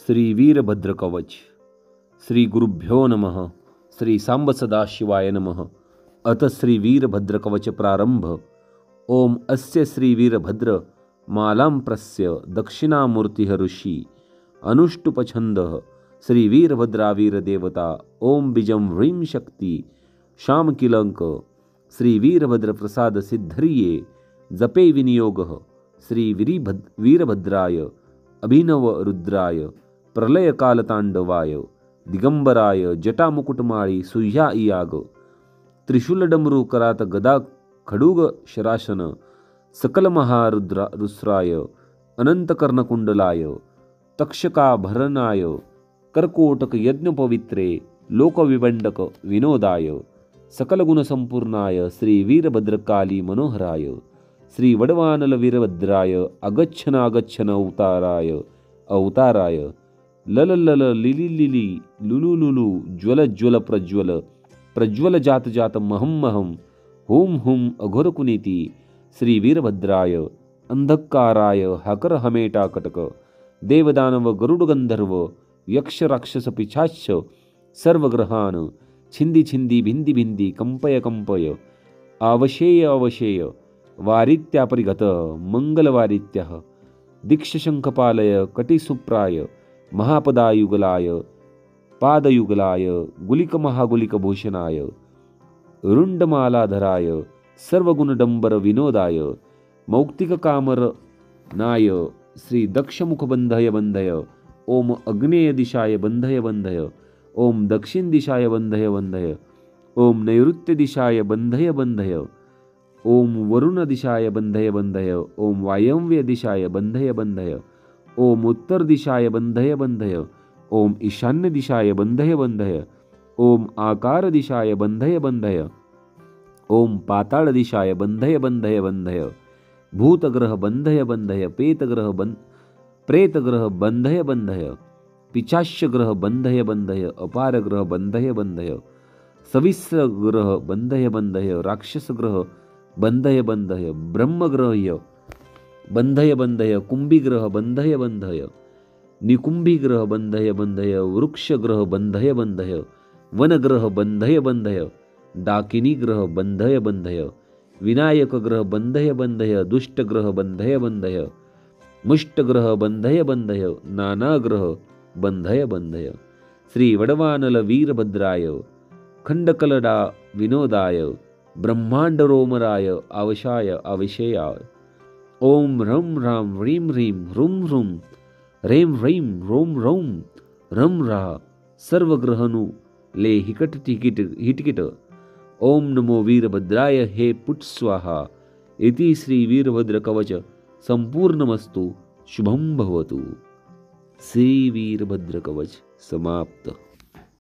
श्री वीरभद्र कवच। श्री गुरुभ्यो नमः। श्री सांब सदाशिवाय नमः। अथ श्री वीरभद्र कवच प्रारंभ। ओम अस्य श्री वीरभद्र मालां प्रस्य दक्षिणामूर्तिः ऋषि अनुष्टुपछन्दः श्री वीरभद्रावीर देवता। ओम बीजं ह्रीं शक्ति श्याम किलंक श्री वीरभद्र प्रसाद सिद्धरिये जपे विनियोगः श्री वीरभद्राय अभिनव रुद्राय प्रलय कालतांडवाय दिगंबराय जटामुकुटमाळी सुह्या इयाग त्रिशूल डमरू करात गदा खडुग शरासन सकल महारुद्राय अनंतकर्णकुंडलाय तक्षकाभरणाय कर्कोटक यज्ञ पवित्रे लोकविबंडक विनोदाय सकल गुणसंपूर्णाय श्री वीरभद्रकाली मनोहराय श्री वडवानल वीरभद्राय अगच्छन अवताराय लल लल लिली लिली लुलु लुलु ज्वल ज्वल प्रज्वल प्रज्वल जात जात महम महम हुम हुम अघोर कुनीति श्री वीरभद्राय अंधकाराय हकर हमेटा कटक देवदानव गरुड गंधर्व यक्ष राक्षस पिशाच सर्वग्रहान छिंदी छिंदी भिंदी भिंदी कंपय कंपय आवशेय अवशेय वारित्यापरिगत मंगलवारित्यः दीक्षशंखपालय कटिसुप्राय महापदायुगलाय पादयुगलाय गुलिक महागुलिक भूषणाय रुंडमालाधराय सर्वगुणडंबर विनोदाय मौक्तिक कामरनाय श्री दक्षमुख बंधय बंधय ओम अग्नेय दिशाय बंधय बंधय ओम दक्षिण दिशाय बंधय बंधय ओम नैऋत्य दिशाय बंधय बंधय ओम वरुण दिशाय बंधय बंधय ओम वायव्य दिशाय बंधय बंधय ओम उत्तर दिशाय बंधय बंधय ओम ईशान्य दिशाय बंधय बंधय ओम आकार दिशाय बंधय बंधय ओम पाताळ दिशाय बंधय बंधय बंधय भूतग्रह बंधय बंधय प्रेतग्रह बंधय बंधय पिशाच्यग्रह बंधय बंधय अपारग्रह बंधय बंधय सविस्र ग्रह बंधय बंधय राक्षसग्रह बंधय बंधय ब्रह्मग्रह बंधय बंधय कुंभीग्रह बंधय बंधय निकुंभीग्रह बंधय बंधय वृक्षग्रह बंधय बंधय वनग्रह बंधय बंधय डाकिनी ग्रह बंधय बंधय विनायक ग्रह बंधय बंधय दुष्टग्रह बंधय बंधय मुष्टग्रह बंधय बंधय नानाग्रह बंधय बंधय श्री वडवानल वीरभद्राय खंडकलडा विनोदाय ब्रह्मांड रोमराय आवशाय अविषयाय ओम रम राम ह्रीं ह्रीं ह्रूम ह्रूम रेम ह्रीं रोम रोम रम रा सर्वग्रहनु ले हिकट हिटकिट ओम नमो वीरभद्राय हे पुट स्वाहा इति श्री वीरभद्र कवच संपूर्णमस्तु शुभम भवतु। श्री वीरभद्र कवच समाप्त।